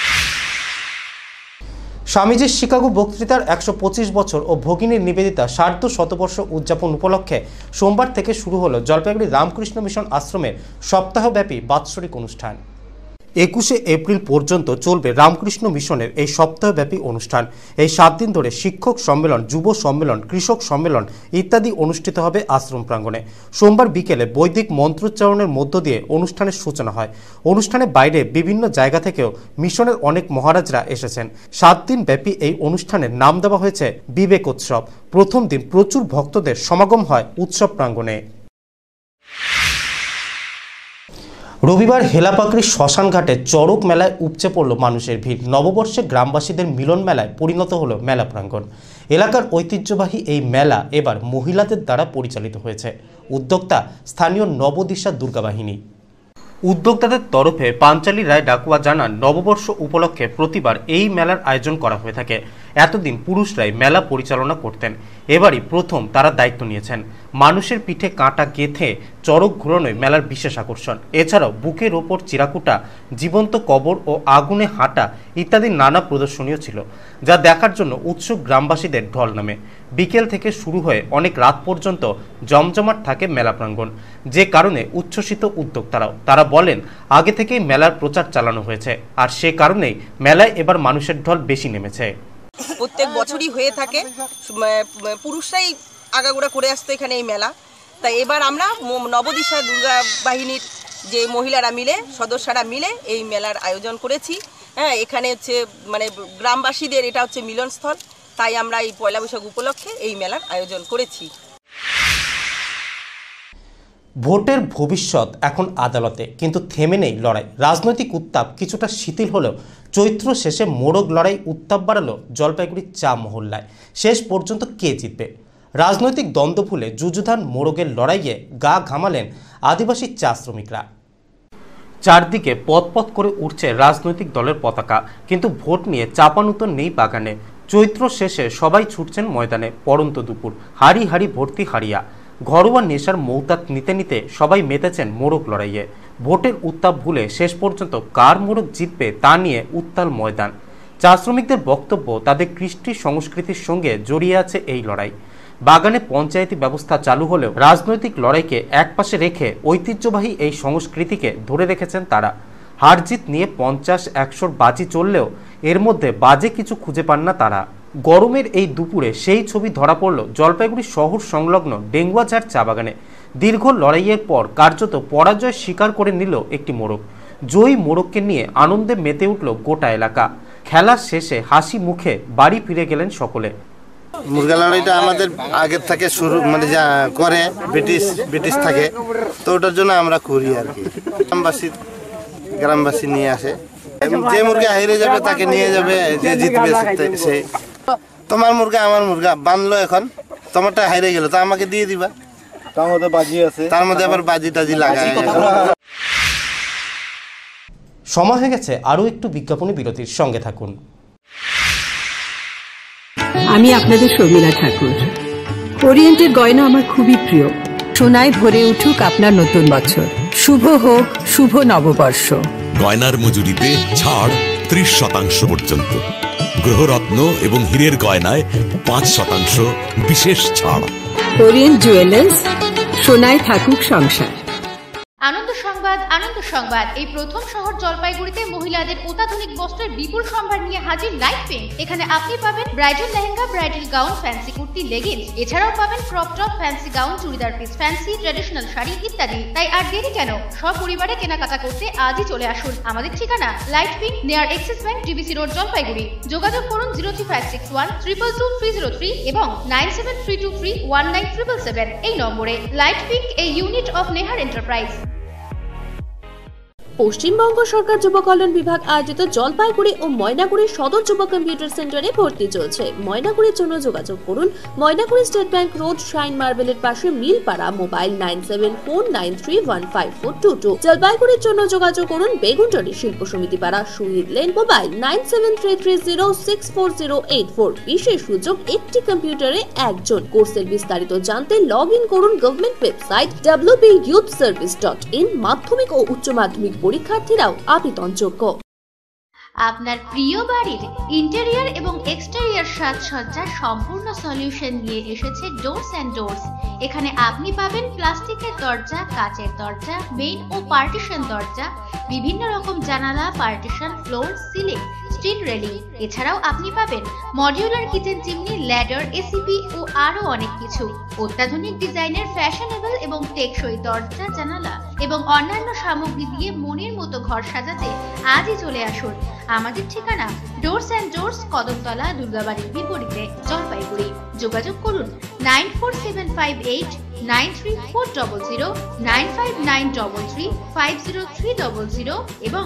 স্বামীজির শিকাগো বক্তৃতার 125 বছর ও ভগিনীর নিবেদিতা সার্ধ শতবর্ষ উদযাপন উপলক্ষে সোমবার থেকে শুরু হলো জলপাইগুড়ি রামকৃষ্ণ মিশন আশ্রমের সপ্তাহব্যাপী বাৎসরিক অনুষ্ঠান। 21শে এপ্রিল পর্যন্ত চলবে রামকৃষ্ণ মিশনের এই সপ্তাহব্যাপী অনুষ্ঠান। এই 7 দিন ধরে শিক্ষক সম্মেলন, যুব সম্মেলন, কৃষক সম্মেলন ইত্যাদি অনুষ্ঠিত হবে আশ্রম প্রাঙ্গণে। সোমবার বিকেলে বৈদিক মন্ত্রোচ্চারণের মধ্য দিয়ে অনুষ্ঠানের সূচনা হয়। অনুষ্ঠানের বাইরে বিভিন্ন জায়গা থেকেও মিশনের অনেক মহারাজরা এসেছেন। 7 দিন ব্যাপী এই অনুষ্ঠানের নাম দেওয়া হয়েছে বিবেক উৎসব। প্রথম দিন প্রচুর ভক্তদের সমাগম হয় উৎসব প্রাঙ্গণে। রবিবার হেলাপাকড়ি শ্মশানঘাটে চড়ক মেলায় উপচে পড়ল মানুষের ভিড়। নববর্ষে গ্রামবাসীদের মিলন মেলায় পরিণত হলো মেলা প্রাঙ্গণ। এলাকার ঐতিহ্যবাহী এই মেলা এবার মহিলাদের দ্বারা পরিচালিত হয়েছে। উদ্যোক্তা স্থানীয় নবদিশা দুর্গাবাহিনী। উদ্যোক্তাদের তরফে পাঞ্চালী রায় ডাকুয়া জানান, নববর্ষ উপলক্ষে প্রতিবার এই মেলার আয়োজন করা হয়ে থাকে। এতদিন পুরুষরাই মেলা পরিচালনা করতেন, এবারই প্রথম তারা দায়িত্ব নিয়েছেন। মানুষের পিঠে কাঁটা গেঁথে চড়ক ঘুরানোয় মেলার বিশেষ আকর্ষণ। এছাড়াও বুকের ওপর চিরাকুটা, জীবন্ত কবর ও আগুনে হাঁটা ইত্যাদি নানা প্রদর্শনীয় ছিল, যা দেখার জন্য উৎসুক গ্রামবাসীদের ঢল নামে। বিকেল থেকে শুরু হয়ে অনেক রাত পর্যন্ত জমজমাট থাকে মেলা প্রাঙ্গণ, যে কারণে উচ্ছ্বসিত উদ্যোক্তারাও। তারা বলেন, আগে থেকেই মেলার প্রচার চালানো হয়েছে, আর সে কারণেই মেলায় এবার মানুষের ঢল বেশি নেমেছে। প্রত্যেক বছরই হয়ে থাকে, পুরুষরাই আগাগোড়া করে আসতো এখানে এই মেলা। তাই এবার আমরা নবদিশা দুর্গা বাহিনীর যে মহিলারা মিলে, সদস্যরা মিলে এই মেলার আয়োজন করেছি। হ্যাঁ, এখানে হচ্ছে মানে গ্রামবাসীদের এটা হচ্ছে মিলনস্থল, তাই আমরা এই পয়লা বৈশাখ উপলক্ষে এই মেলার আয়োজন করেছি। ভোটের ভবিষ্যৎ এখন আদালতে, কিন্তু থেমে নেই লড়াই। রাজনৈতিক উত্তাপ কিছুটা শিথিল হলেও চৈত্র শেষে মোড়ক লড়াই উত্তাপ বাড়ালো জলপাইগুড়ির চা মহল্লায়। শেষ পর্যন্ত কে জিতবে? রাজনৈতিক দ্বন্দ্ব ভুলে যুযুধান মোড়কের লড়াইয়ে গা ঘামালেন আদিবাসী চা শ্রমিকরা। চারদিকে পথ করে উঠছে রাজনৈতিক দলের পতাকা, কিন্তু ভোট নিয়ে চাপানুতর নেই বাগানে। চৈত্র শেষে সবাই ছুটছেন ময়দানে। পড়ন্ত দুপুর, হাড়ি হাড়ি ভর্তি হাড়িয়া। ঘরোয়া নেশার মৌতাত নিতে নিতে সবাই মেতেছেন মোড়ক লড়াইয়ে। ভোটের উত্তাপ ভুলে শেষ পর্যন্ত কার মোড়ক জিতবে তা নিয়ে উত্তাল ময়দান। চা শ্রমিকদের বক্তব্য, তাদের কৃষ্টি সংস্কৃতির সঙ্গে জড়িয়ে আছে এই লড়াই। বাগানে পঞ্চায়েতি ব্যবস্থা চালু হলেও রাজনৈতিক লড়াইকে একপাশে রেখে ঐতিহ্যবাহী এই সংস্কৃতিকে ধরে রেখেছেন তারা। হারজিত নিয়ে 50-100 বাজি চললেও এর মধ্যে বাজে কিছু খুঁজে পান না তারা। গরমের এই দুপুরে সেই ছবি ধরা পড়ল জলপাইগুড়ি শহর সংলগ্ন ডেঙ্গুয়াঝাড় চা বাগানে। দীর্ঘ লড়াইয়ের পর কার্যত পরাজয় স্বীকার করে নিল একটি মোড়ক। জয়ী মোড়ককে নিয়ে আনন্দে মেতে উঠল গোটা এলাকা। খেলা শেষে হাসি মুখে বাড়ি ফিরে গেলেন সকলে। মুরগা লড়াইটা আমাদের আগের থেকে শুরু মানে যা করে ব্রিটিশ থাকে, তো ওটার জন্য আমরা করি আর কি। গ্রামবাসী নিয়ে আসে, যে মুরগা হেরে যাবে তাকে নিয়ে যাবে, যে জিতবে সে। তোমার মুরগা আমার মুরগা বানলো, এখন তোমারটা হেরে গেল তা আমাকে দিয়ে দিবা। তার মধ্যে বাজি আছে, তার মধ্যে আবার বাজি টাজি লাগায়। সময় হয়ে গেছে আরও একটু বিজ্ঞাপনী বিরতির, সঙ্গে থাকুন। আমি আপনাদের শর্মিলা ঠাকুর। ওরিয়েন্টের গয়না আমার খুবই প্রিয়। সোনায় ভরে উঠুক আপনার নতুন বছর, শুভ হোক শুভ নববর্ষ। গয়নার মজুরিতে ছাড় 30% পর্যন্ত। গ্রহরত্ন এবং হীরের গয়নায় 5% বিশেষ ছাড়। ওরিয়েন্ট জুয়েলার্স, সোনায় থাকুক সংসার। আনন্দ সংবাদ, আনন্দ সংবাদ। এই প্রথম শহর জলপাইগুড়িতে মহিলাদের অত্যাধুনিক বস্ত্রের বিপুল সম্ভার নিয়ে হাজির লাইট পিঙ্ক। এখানে আপনি পাবেন bridal lehenga, bridal gown, fancy kurti, leggings. এছাড়াও পাবেন crop top, fancy gown, churidar piece, fancy traditional sari ইত্যাদি। তাই আর দেরি কেন, সব পরিবারে কেনাকাটা করতে আজই চলে আসুন। আমাদের ঠিকানা light pink, near Axis bank, DBC road, Jalpaiguri. যোগাযোগ করুন 03561 222 303 এবং 97323 19777 এই নম্বরে। লাইট পিঙ্ক, এই unit of Nehar enterprise. Paschimbanga সরকার যুব কল্যাণ বিভাগ আয়োজিত জলপাইগুড়ি ও ময়নাগুড়ি সদর যুব কম্পিউটার সেন্টারে ভর্তি চলছে। ময়নাগুড়ির জন্য যোগাযোগ করুন Maynaguri state bank road, shine মার্বেলের পাশে, মিলপাড়া। মোবাইল 9749321542। জলপাইগুড়ির জন্য যোগাযোগ করুন বেগুনটারি শিল্প সমিতি পাড়া, শহীদ লেন। মোবাইল 9733064084। বিশেষ সুযোগ, একটি কম্পিউটারে একজন। কোর্সের বিস্তারিত জানতে লগ ইন করুন গভর্নমেন্ট ওয়েবসাইট wbyouthservice.in। মাধ্যমিক ও উচ্চ মাধ্যমিক পরীক্ষার্থীরাও আবেদনযোগ্য। আপনার প্রিয় বাড়ির ইন্টেরিয়র এবং এক্সটেরিয়র সাজসজ্জার সম্পূর্ণ সলিউশন নিয়ে এসেছে ডোরস অ্যান্ড ডোরস। এখানে আপনি পাবেন প্লাস্টিকের দরজা, কাচের দরজা, মেইন ও পার্টিশন দরজা, বিভিন্ন রকম জানালা, partition, floor, ceiling, steel railing. এছাড়াও আপনি পাবেন modular kitchen chimney, ladder, ACP ও আরো অনেক কিছু। অত্যাধুনিক ডিজাইনের ফ্যাশনেবল এবং টেকসই দরজা, জানালা এবং অন্যান্য সামগ্রী দিয়ে মনের মতো ঘর সাজাতে আজই চলে আসুন। আমাদের ঠিকানা ডোরস অ্যান্ড ডোরস, কদমতলা, দুর্গাবাড়ির বিপরীতে, জলপাইগুড়ি। যোগাযোগ করুন 9475893400, 9593350300 এবং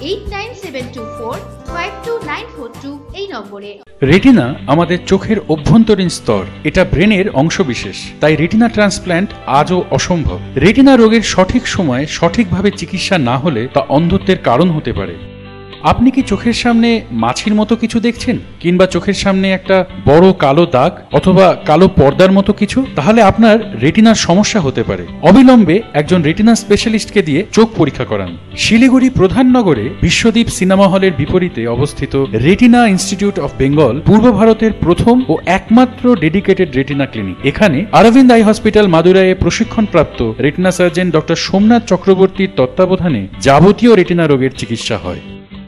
8972452942 এই নম্বরে। রেটিনা আমাদের চোখের অভ্যন্তরীণ স্তর, এটা ব্রেনের অংশবিশেষ। তাই রেটিনা ট্রান্সপ্ল্যান্ট আজও অসম্ভব। রেটিনা রোগের সঠিক সময়ে সঠিকভাবে চিকিৎসা না হলে তা অন্ধত্বের কারণ হতে পারে। আপনি কি চোখের সামনে মাছির মতো কিছু দেখছেন, কিংবা চোখের সামনে একটা বড় কালো দাগ অথবা কালো পর্দার মতো কিছু? তাহলে আপনার রেটিনার সমস্যা হতে পারে। অবিলম্বে একজন রেটিনা স্পেশালিস্টকে দিয়ে চোখ পরীক্ষা করান। শিলিগুড়ি প্রধাননগরে বিশ্বদ্বীপ সিনেমা হলের বিপরীতে অবস্থিত রেটিনা ইনস্টিটিউট অফ বেঙ্গল পূর্ব ভারতের প্রথম ও একমাত্র ডেডিকেটেড রেটিনা ক্লিনিক। এখানে অরবিন্দ আই হসপিটাল মাদুরাইয়ে প্রশিক্ষণপ্রাপ্ত রেটিনা সার্জন ডক্টর সোমনাথ চক্রবর্তীর তত্ত্বাবধানে যাবতীয় রেটিনা রোগের চিকিৎসা হয়।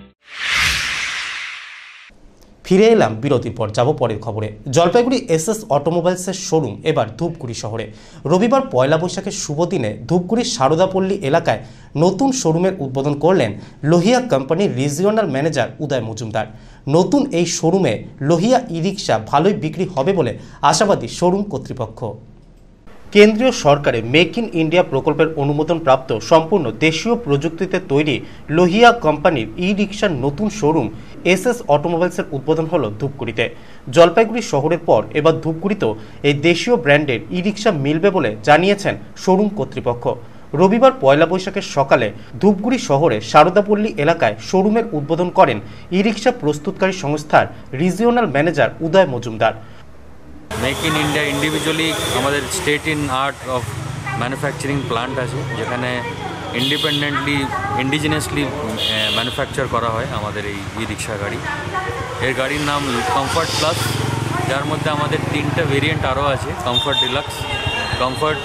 ফিরে এলাম বিরতির পর, যাব পরের খবরে। জলপাইগুড়ি এসএস অটোমোবাইলসের শোরুম এবার ধূপগুড়ি শহরে। রবিবার পয়লা বৈশাখের শুভ দিনে ধূপগুড়ির সারদাপল্লী এলাকায় নতুন শোরুমের উদ্বোধন করলেন লোহিয়া কোম্পানির রিজিওনাল ম্যানেজার উদয় মজুমদার। নতুন এই শোরুমে লোহিয়া ই রিক্সা ভালোই বিক্রি হবে বলে আশাবাদী শোরুম কর্তৃপক্ষ। কেন্দ্রীয় সরকারের মেক ইন ইন্ডিয়া প্রকল্পের অনুমোদন প্রাপ্ত সম্পূর্ণ দেশীয় প্রযুক্তিতে তৈরি লোহিয়া কোম্পানির ই রিক্সার নতুন শোরুম এসএস অটোমোবাইলসের উদ্বোধন হলো ধূপগুড়িতে। জলপাইগুড়ি শহরের পর এবার ধূপগুড়িতেও এই দেশীয় ব্র্যান্ডের ই রিক্সা মিলবে বলে জানিয়েছেন শোরুম কর্তৃপক্ষ। রবিবার পয়লা বৈশাখের সকালে ধূপগুড়ি শহরে সারদাপল্লী এলাকায় শোরুমের উদ্বোধন করেন ই রিক্সা প্রস্তুতকারী সংস্থার regional manager Uday Majumdar. Make in India individually আমাদের state in art of manufacturing plant আছে, যেখানে ইন্ডিপেন্ডেন্টলি ইন্ডিজিনাসলি ম্যানুফ্যাকচার করা হয় আমাদের এই ই রিক্সা গাড়ি। এর গাড়ির নাম কমফর্ট প্লাস, যার মধ্যে আমাদের 3টে ভেরিয়েন্ট আরও আছে, comfort deluxe, comfort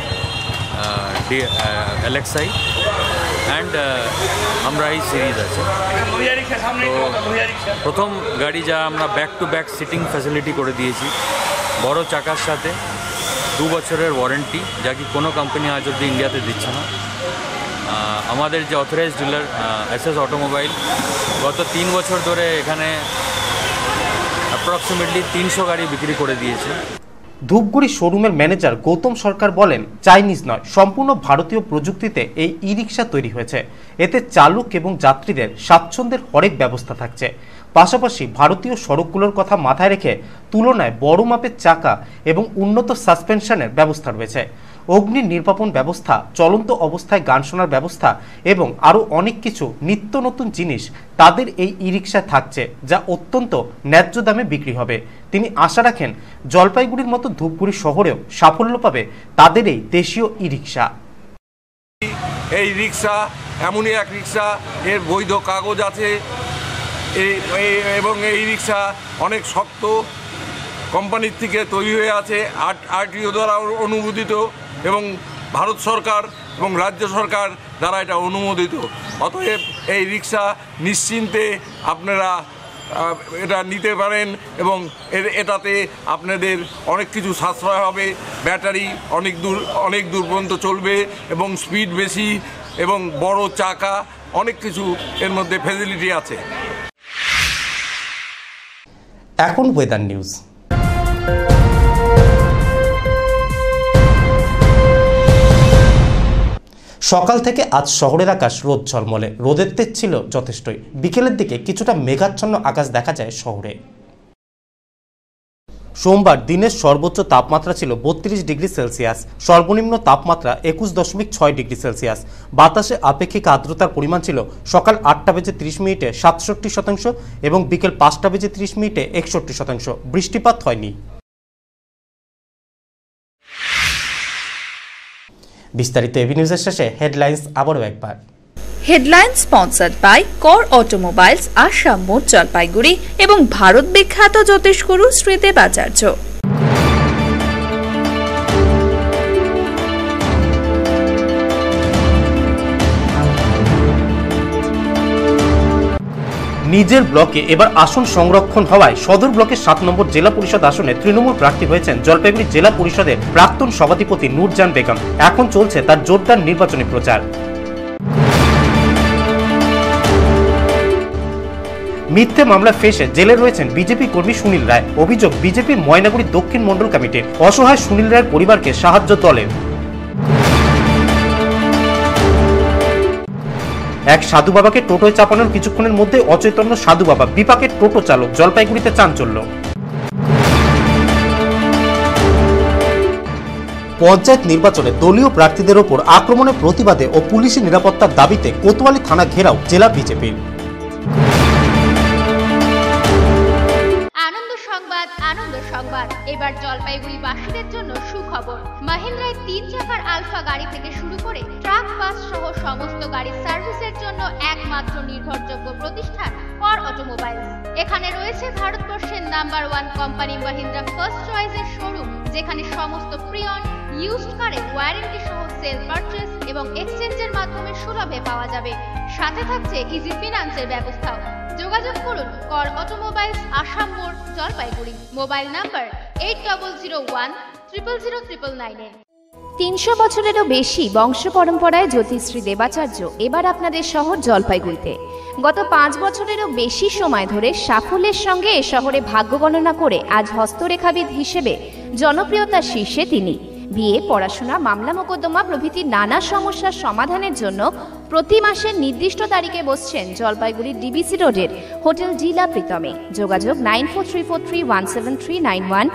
LXI and আমরাই সিরিজ আছে। তো প্রথম গাড়ি যা আমরা back to back seating facility করে দিয়েছি, বড় চাকার সাথে 2 বছরের ওয়ারেন্টি, যা কি কোনো কোম্পানি আজ অব্দি ইন্ডিয়াতে দিচ্ছে না। আমাদের যে অথরাইজড ডিলার এসএস অটোমোবাইল গত 3 বছর ধরে এখানে অ্যাপ্রক্সিমেটলি 300 গাড়ি বিক্রি করে দিয়েছে। ধূপগুড়ি শোরুমের ম্যানেজার গৌতম সরকার বলেন, চাইনিজ নয়, সম্পূর্ণ ভারতীয় প্রযুক্তিতে এই ই রিক্সা তৈরি হয়েছে। এতে চালক এবং যাত্রীদের স্বাচ্ছন্দ্যের হরেক ব্যবস্থা থাকছে। পাশাপাশি ভারতীয় সড়কগুলোর কথা মাথায় রেখে তুলনায় বড় মাপের চাকা এবং উন্নত সাসপেনশনের ব্যবস্থা রয়েছে। অগ্নি নির্বাপন ব্যবস্থা, চলন্ত অবস্থায় গান শোনার ব্যবস্থা এবং আরও অনেক কিছু নিত্য নতুন জিনিস তাদের এই ই রিক্সায় থাকছে, যা অত্যন্ত ন্যায্য দামে বিক্রি হবে। তিনি আশা রাখেন জলপাইগুড়ির মতো ধূপগুড়ি শহরেও সাফল্য পাবে তাদের এই দেশীয় ই রিক্সা। এই রিক্সা এমনই এক রিক্সা, এর বৈধ কাগজ আছে এবং এই রিক্সা অনেক শক্ত, কোম্পানির থেকে তৈরি হয়ে আছে, আরটিও দ্বারা অনুমোদিত এবং ভারত সরকার এবং রাজ্য সরকার দ্বারা এটা অনুমোদিত। অতএব এই রিক্সা নিশ্চিন্তে আপনারা এটা নিতে পারেন এবং এটাতে আপনাদের অনেক কিছু সাশ্রয় হবে। ব্যাটারি অনেক দূর পর্যন্ত চলবে এবং স্পিড বেশি এবং বড় চাকা, অনেক কিছু এর মধ্যে ফ্যাসিলিটি আছে। এখন ওয়েদার নিউজ। সকাল থেকে আজ শহরের আকাশ রোদ ঝলমলে, রোদের তেজ ছিল যথেষ্টই। বিকেলের দিকে কিছুটা মেঘাচ্ছন্ন আকাশ দেখা যায় শহরে। সোমবার দিনের সর্বোচ্চ তাপমাত্রা ছিল 32 ডিগ্রি সেলসিয়াস, সর্বনিম্ন তাপমাত্রা 21.6 ডিগ্রি সেলসিয়াস। বাতাসে আপেক্ষিক আর্দ্রতার পরিমাণ ছিল সকাল 8টা বেজে 30 মিনিটে 67% এবং বিকেল 5টা বেজে 30 মিনিটে 61%। বৃষ্টিপাত হয়নি। বিস্তারিত এবি নিউজের শেষে হেডলাইন্স আবারও একবার। হেডলাইন স্পন্সর্ড বাই কর অটোমোবাইলস, আসাম মোড়, জলপাইগুড়ি এবং ভারত বিখ্যাত জ্যোতিষগুরু শ্রী দেবাচার্য। নিজের ব্লকে এবার আসন সংরক্ষণ হওয়ায় সদর ব্লকের 7 নম্বর জেলা পরিষদ আসনে তৃণমূল প্রার্থী হয়েছেন জলপাইগুড়ি জেলা পরিষদের প্রাক্তন সভাধিপতি নূরজান বেগম। এখন চলছে তার জোরদার নির্বাচনী প্রচার। মিথ্যে মামলা ফেসে জেলে রয়েছেন বিজেপি কর্মী সুনীল রায়। অভিযোগ, বিজেপির ময়নাগুড়ি দক্ষিণ মণ্ডল কমিটির। অসহায় সুনীল রায়ের পরিবারকে সাহায্য দলের। এক সাধু বাবাকে টোটোয় চাপানোর কিছুক্ষণের মধ্যে অচৈতন্য সাধু বাবা, বিপাকের টোটো চালক। জলপাইগুড়িতে চাঞ্চল্য। পঞ্চায়েত নির্বাচনে দলীয় প্রার্থীদের ওপর আক্রমণের প্রতিবাদে ও পুলিশি নিরাপত্তার দাবিতে কোতোয়ালি থানা ঘেরাও জেলা বিজেপির। আনন্দ সংবাদ এবার জলপাইগুড়িবাসীদের জন্য সুখবর। মাহিন্দ্রায় 3 চাকার আলফা গাড়ি থেকে শুরু করে ট্রাক, বাস সহ সমস্ত গাড়ির সার্ভিসের জন্য একমাত্র নির্ভরযোগ্য প্রতিষ্ঠান কর অটোমোবাইলস। এখানে রয়েছে ভারতবর্ষের নাম্বার 1 কোম্পানি মাহিন্দ্রা ফার্স্ট চয়েসের শোরুম, যেখানে সমস্ত প্রিয়ন ইউজড কারের ওয়ারেন্টি সহ সেল পারচেজ এবং এক্সচেঞ্জের মাধ্যমে সুলভে পাওয়া যাবে। সাথে থাকছে ইজি ফিনান্সের ব্যবস্থাও। যোগাযোগ করুন কর অটোমোবাইলস, আসাম মোড়, জলপাইগুড়ি। Mobile number 8001000999। 300 বছরেরও বেশি বংশ পরম্পরায় জ্যোতিশ্রী দেবাচার্য এবার আপনাদের শহর জলপাইগুড়িতে। গত 5 বছরেরও বেশি সময় ধরে সাফল্যের সঙ্গে এ শহরে ভাগ্য গণনা করে আজ হস্তরেখাবিদ হিসেবে জনপ্রিয়তার শীর্ষে তিনি। বিয়ে, পড়াশোনা, মামলা মোকদ্দমা প্রভৃতি নানা সমস্যার সমাধানের জন্য প্রতি মাসের নির্দিষ্ট তারিখে বসছেন জলপাইগুড়ির ডিবিসি রোডের হোটেল জিলা প্রীতমে। যোগাযোগ 9434317391,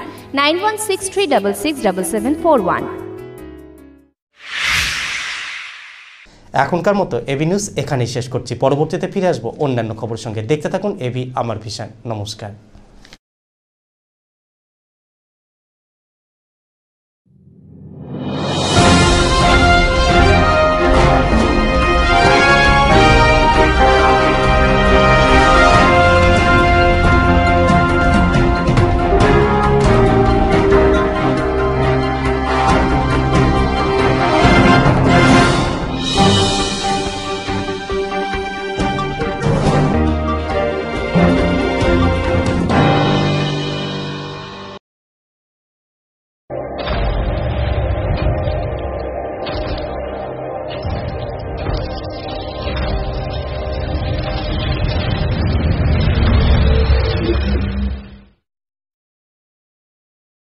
9163667741। এখনকার মতো এবি নিউজ এখানেই শেষ করছি। পরবর্তীতে ফিরে আসবো অন্যান্য খবরের সঙ্গে। দেখতে থাকুন এবি আমার ভিশন। নমস্কার।